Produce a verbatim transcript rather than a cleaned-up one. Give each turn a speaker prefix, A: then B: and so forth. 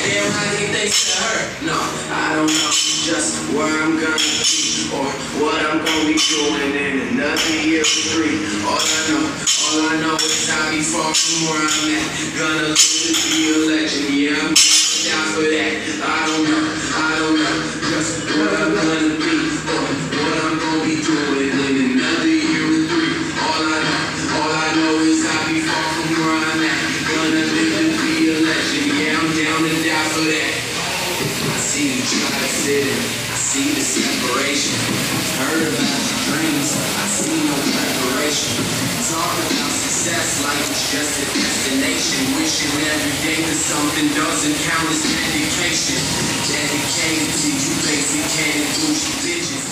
A: Damn right he thinks to her. No, I don't know just where I'm gonna be or what I'm gonna be doing in another year or three. All I know, all I know is I'll be far from where I'm at. Gonna live to be a legend, yeah, I'm down for that. I don't know, I don't know just what I'm gonna be or what I'm gonna be doing in another year or three. All I know, all I know is I'll be far from where I'm at. Gonna live to be a legend, yeah, I'm down to die for that. I see you try to sit in, I see the separation. Heard about your dreams, I see no preparation. Talk about success like it's just a destination. Wishing every day that something doesn't count as dedication. Dedicated to you, basic can't lose your bitches.